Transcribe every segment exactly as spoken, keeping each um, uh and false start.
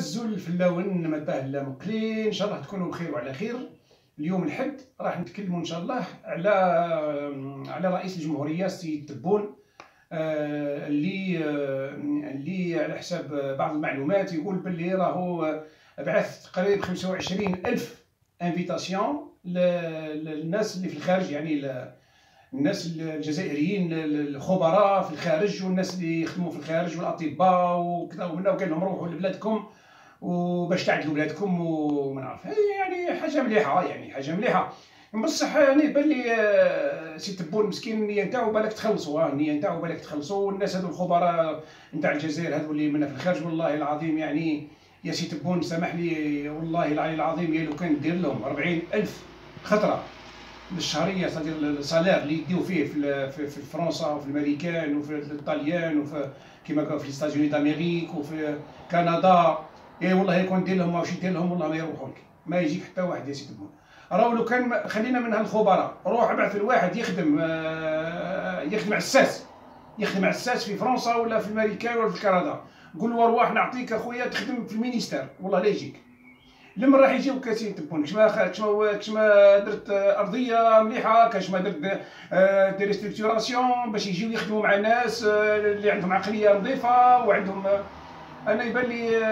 عزوا الفلاون متاه لا مقلين، ان شاء الله تكونوا بخير وعلى خير. اليوم الحد راح نتكلموا ان شاء الله على على رئيس الجمهوريه السيد تبون، آه، اللي آه، اللي على حساب بعض المعلومات يقول باللي راهو بعث تقريبا خمسة وعشرين ألف انفيتاسيون للناس اللي في الخارج، يعني الناس الجزائريين الخبراء في الخارج والناس اللي يخدموا في الخارج والاطباء وكذا ومنا، وقال لهم روحوا لبلادكم وباش تعدلوا بلادكم وما نعرف. يعني حاجه مليحه، يعني حاجه مليحه بصح. يعني بان لي سي تبون مسكين النيه نتاعو بالك تخلصوا، النيه نتاعو بالك تخلصوا. والناس هذو الخبراء نتاع الجزائر هذو اللي منا في الخارج، والله العظيم يعني يا سي تبون سامح لي والله العلي العظيم، يا لو كان دير لهم أربعين ألف خطره بالشهريه، صدير الصالير اللي يديو فيه في في فرنسا وفي الامريكان وفي الطليان وفي كيما قالوا في ستازوني دامريك وفي كندا، اي والله يكون دير لهم واش يدير لهم والله ما يروحوا لك، ما يجيك حتى واحد يا سي تبون. راهو لو كان خلينا من هالخبراء، روح ابعث الواحد يخدم يخدم عساس، يخدم عساس في فرنسا ولا في الامريكان ولا في كندا، قول له ارواح نعطيك اخويا تخدم في المينيستير والله لا يجيك. لما راح يجيوك يا سي تبون كشما كشما كشما درت ارضيه مليحه، كشما درت دي ريستركتوراسيون باش يجيو يخدموا مع ناس اللي عندهم عقليه نظيفه وعندهم. انا يبان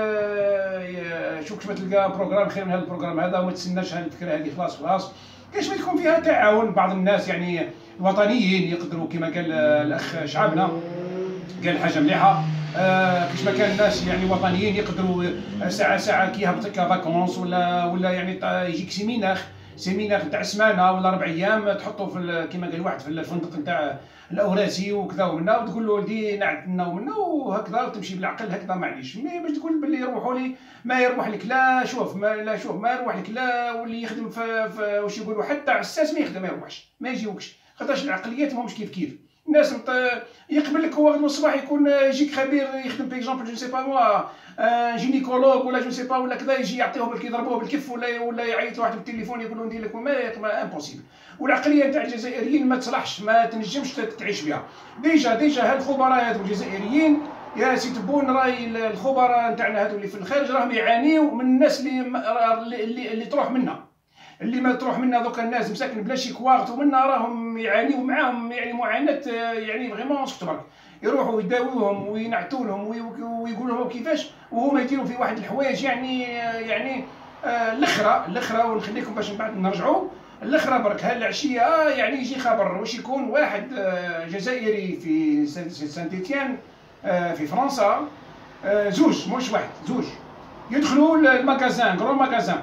لي شوف كيفاش تلقى بروغرام خير من هذا البروغرام هذا، وما تسناش هذه الفكره هذه خلاص خلاص. كاش ما تكون فيها تعاون بعض الناس، يعني الوطنيين يقدروا كما قال الاخ شعبنا، قال حاجه مليحه. آه كيش ما كان الناس يعني وطنيين يقدروا ساعه ساعه كي يهبط هكا فاكونس ولا ولا يعني يجيك سيمينار سيمينار تاع سمانه ولا ربع ايام تحطوا في كيما قال واحد في الفندق نتاع الاوراسي وكذا ومنا، وتقول له ولدي نعتنا ومنا وهكذا، وتمشي بالعقل هكذا. معليش مي باش تقول باللي يروحوا لي ما يروح لك لا شوف ما لا شوف ما يروح لك لا، واللي يخدم في, في واش يقولوا حتى عساس ما يخدم ما يروحش ما يجيوكش، خاطرش العقليات ماهمش كيف كيف. الناس يقبل لك هو غدوه الصباح يكون يجيك خبير يخدم باغ جو سي با موا جينيكولوج ولا جو سي با ولا كذا، يجي يعطيوه بالك يضربوه بالكف ولا ولا يعيط واحد بالتليفون يقول له ندير لك ما امبوسيبل. والعقليه نتاع الجزائريين ما تصلحش ما تنجمش تعيش بها. ديجا ديجا هالخبراء هذو الجزائريين يا سي تبون راهي الخبراء نتاعنا هذو اللي في الخارج راهم يعانيوا من الناس اللي اللي, اللي تروح منا، اللي ما تروح منا دوكا الناس مساكن بلا شيكواغت ومنا راهم يعانيوا معاهم يعني معاناه يعني فريمون سكت برك. يروحوا يداويوهم وينعتوا لهم ويقولوا لهم كيفاش، وهما يديروا في واحد الحوايج يعني يعني الاخرى الاخرى ونخليكم باش من بعد نرجعوا الاخرى برك. هالعشيه آه يعني يجي خبر واش يكون واحد جزائري في سانت إتيان في فرنسا، زوج مش واحد زوج، يدخلوا الماغازان كرو ماغازان،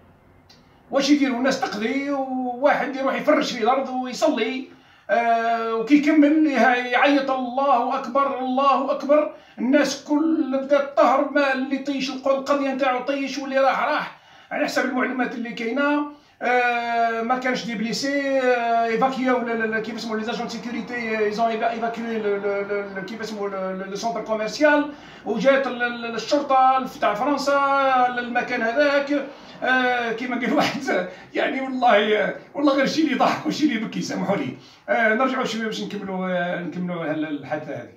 واش يديروا الناس تقضي وواحد يروح يفرش في الارض ويصلي، آه وكي يكمل يعيط الله اكبر الله اكبر. الناس كل بدات تهرب، ما اللي طيش القضيه نتاعو طيش واللي راح راح على حسب المعلومات اللي كاينه. آه ما كانش دي بليسي، آه ايفاكيو كيف اسمه لي زاجون سيكوريتي ايزون ايفاكيو كيف اسمه لو سونتر كوميرسيال، وجات الشرطه تاع فرنسا للمكان هذاك. آه كيما قال واحد يعني والله والله غير شي اللي يضحك وشي اللي يبكي، سامحوا لي. آه نرجعوا شويه باش نكملوا آه نكملوا الحادثه هذه.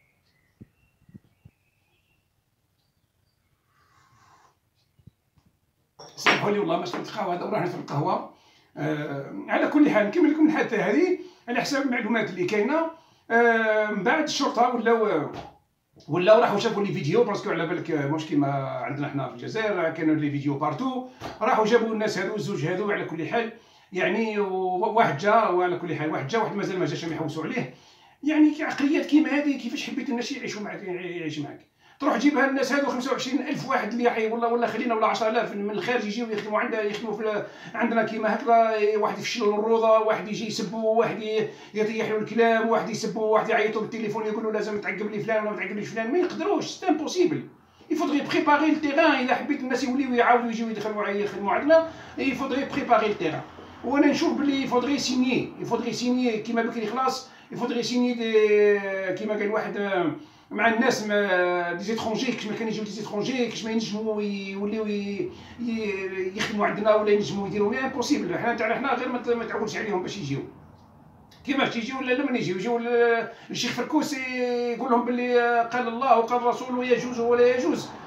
سامحوا لي والله ما شربت قهوه هذا وراح نشرب قهوه. آه على كل حال نكمل لكم الحادثه هذه على حسب المعلومات اللي كاينه. آه من بعد الشرطه ولاو ولاو راحوا شافوا لي فيديو، باسكو على بالك مش كيما عندنا حنا في الجزائر كانوا لي فيديو بارتو. راحوا جابوا الناس هذو الزوج هذو على كل حال، يعني واحد جا وعلى كل حال واحد جا واحد مازال ما جاش يحوسوا عليه. يعني عقليات كيما هذه كيفاش حبيت الناس يعيشوا معك يعيش معك، تروح تجيبها الناس هذو خمسة وعشرين ألف واحد اللي يحيي والله ولا خلينا ولا عشرة آلاف من الخارج يجيو يخدموا عندنا يخدموا في عندنا كيما هكذا، واحد يفشل الروضه، واحد يجي يسبوا، واحد يطيحوا الكلام، واحد يسبوا، واحد يعيطوا بالتليفون يقولوا لازم تعقب لي فلان ولا ما تعقبليش فلان. ما يقدروش، سي امبوسيبل. يفودغي بريباري التيران. اذا حبيت الناس يوليو يعاودوا يجيو يدخلوا يخدموا عندنا يفودغي بريباري التيران. وانا نشوف بلي يفودغي سينيي يفودغي سينيي كيما بكري خلاص يفودغي سينيي كيما قال واحد مع الناس دي زيترونجي كيش ما كان يجيو دي زيترونجي كيش ما ينجموا يوليو يخدموا عندنا ولا ينجموا يديروا مي امبوسيبل. حنا تاع حنا غير ما تعولش عليهم باش يجيو كيفاش يجيو ولا لما يجيو يجيو الشيخ فركوسي يقول لهم باللي قال الله وقال الرسول ويجوز ولا يجوز،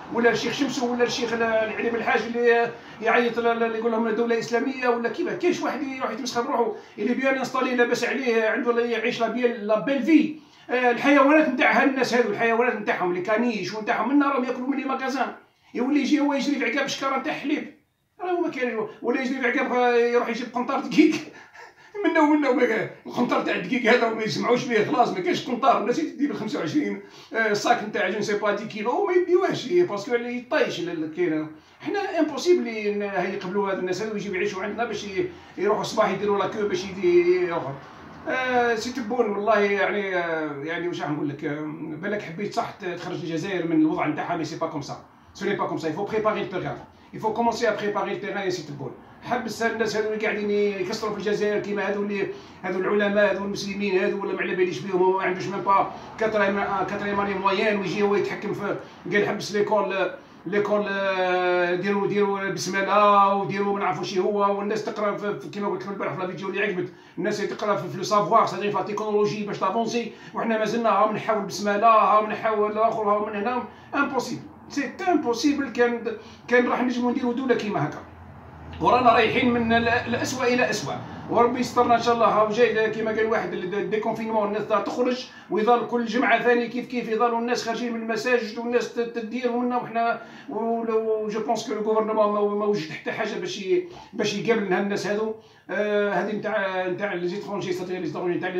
ولا الشيخ شمسو ولا الشيخ العلي بالحاج اللي يعيط اللي يقول لهم دوله اسلاميه ولا كيفاه. كاينش واحد يروح يتمسخر بروحه اللي بيان انستالي لاباس عليه عنده يعيش لا بيل لا بيل في. الحيوانات نتاعها الناس هذو الحيوانات نتاعهم اللي كانيش ونتاعهم منا راهم ياكلوا من لي ماكازان. يولي يجي هو يجري في عقاب شكاره نتاع حليب راهو ما كاين، ولا يجري في عقاب يروح يجيب قنطار دقيق منا ومنا. القنطار تاع الدقيق هذا وما يسمعوش به خلاص ما كاينش قنطار. الناس تدي بال خمسة وعشرين صاك نتاع جو سي با عشرة كيلو وما يديوهاش باسكو اللي يطيش كاين. حنا امبوسيبل يقبلوا هاد الناس هذو يجيو يعيشوا عندنا باش يروحوا الصباح يديروا لا كو باش يدي اخر. آه سي تبون والله يعني آه يعني واش راح نقول لك. آه بالك حبيت صح تخرج الجزائر من الوضع نتاعها مي سي با كوم سا. سو ني با كوم سا. يفو بريباري التيران. يفو كومونسي ا بريباري التيران يا سي تبون. حبس الناس هذو اللي قاعدين يكسروا في الجزائر كيما هذو اللي هذو العلماء هذو المسلمين هذو ولا ما على باليش بهم. هو ما عندوش ميم با كاتريم اني موين ويجي هو يتحكم في قال حبس ليكول ليكول ديروا ديروا بسمله وديروا ما نعرفوا شي هو. والناس تقرا كيما قلت لكم البارح في لا فيديو اللي عجبت الناس تقرا في لو سافوار سادير في التكنولوجي باش تافونسي. وحنا مازلنا هاهم نحاول بسمله هاهم نحاول الاخر هاهم من هنا. امبوسيبل سي امبوسيبل. كان كان راح نجموا نديروا دوله كيما هكا ورانا رايحين من الاسوء الى اسوء. وربي يسترنا ان شاء الله. هاو جاي كيما قال واحد ديكونفينمون الناس تخرج ويظل كل جمعه ثاني كيف كيف يظلوا الناس خارجين من المساجد والناس تدير منا. وحنا جو بونس كو الغوفرنمون ما وجد حتى حاجه باش باش يقابل لنا الناس هذو. هذه نتاع نتاع لي زيترونجي سيتادير لي زيترونجي نتاع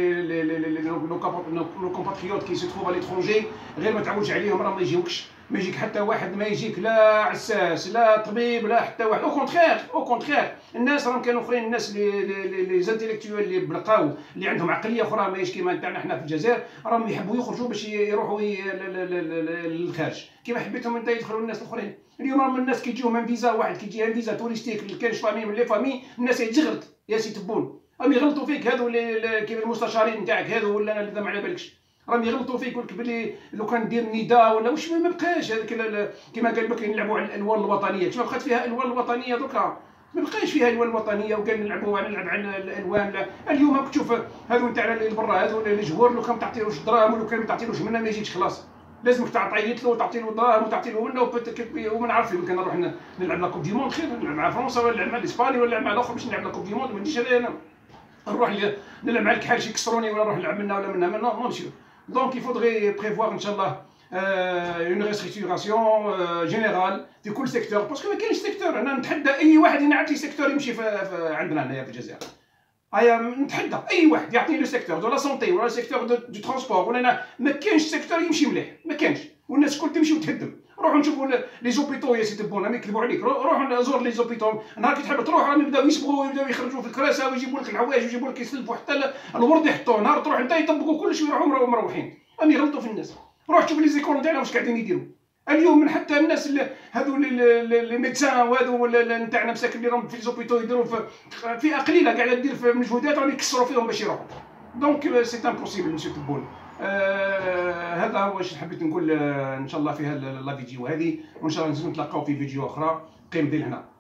لو كومباتريوت كي سي تروف ا ليترونجي غير ما تعودش عليهم راه ما يجيوكش. ما يجيك حتى واحد ما يجيك لا عساس لا طبيب لا حتى واحد. او كونترير او كونترير الناس راهم كانوا اخرين. الناس لي لي زانتيليكتويل اللي بلقاو اللي عندهم عقليه اخرى ماهيش كيما تاعنا حنا في الجزائر راهم يحبوا يخرجوا باش يروحوا للخارج. كيما حبيتهم انت يدخلوا الناس الاخرين. اليوم راهم الناس كي يجيو من فيزا واحد كي يجي فيزا توريستيك اللي كاينش فامي من لي فامي الناس يتغلط يا سي تبون. راهم يغلطوا فيك هذو كيما المستشارين نتاعك هذو ولا اللي ما على بالكش راهم يغلطوا فيك. يقول لك بلي لو كان دير نداء ولا واش ما بقاش هذاك كيما قال بك نلعبوا على الالوان الوطنيه. كيما بقات فيها الالوان الوطنيه دوكا ما بقاش فيها الالوان الوطنيه. وقال نلعبوا نلعب على الالوان. لا اليوم راك تشوف هذو نتاع اللي برا هذو الجوار لو كان ما تعطيلوش دراهم ولو كان ما تعطيلوش منها ما يجيكش خلاص. لازمك تعطيت له وتعطي له دراهم وتعطي له منه وما نعرف يمكن نروح نلعب لا كوب دي موند خير نلعب مع فرنسا ولا نلعب مع اسبانيا ولا نلعب مع الاخر باش نلعب لا كوب دي موند. ما نجيش انا نروح نلعب مع الكحال شي يكسروني ولا نروح نلعب منها ولا منها نو نمشيو. Donc il faudrait prévoir Inch'Allah euh, une restructuration euh, générale في كل سيكتور باسكو ما كاينش سيكتور. انا نتحدى اي واحد ينعت لي سيكتور يمشي في, في عندنا هنايا في الجزائر. ايا نتحدى اي واحد يعطيني لو سيكتور دو لا سونتي ولا سيكتور دو, دو ترونسبور ولا انا ما كاينش سيكتور يمشي مليح ما كاينش. والناس الكل تمشي وتهدم. روحوا نشوفوا لي زوبيتو يا سي تبون ما يكذبوا عليك. روحوا زور لي زوبيتو نهار كي تحب تروح راهم يبداو يصبغوا ويبداو يخرجوا في الكراسه ويجيبوا لك العواج ويجيبوا لك يسلفوا حتى الورد يحطوه. نهار تروح انت يطبقوا كلشي ويروحوا مروحين. راهم يغلطوا في الناس. روح شوف لي زيكول نتاعنا واش قاعدين يديروا اليوم. من حتى الناس اللي هذو لي ميدسان وهذو نتاعنا مساكن اللي راهم في ليزوبيتو يديروا في فئه قليله قاعده دير في مجهودات راهم يكسروا فيهم باش يروحوا. دونك سي امبوسيبل مسيو تبون. آه هذا هو واش حبيت نقول. آه ان شاء الله في هذا لا فيديو هذه وان شاء الله نزيدو نتلاقاو في فيديو اخرى قيم ديال هنا.